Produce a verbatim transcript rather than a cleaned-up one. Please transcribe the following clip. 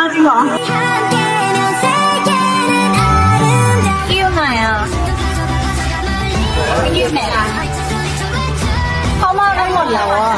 จริงเหรอยืมไหนอ่ะยืมไหนอ่ะเขามากันหมดแล้วอ่ะ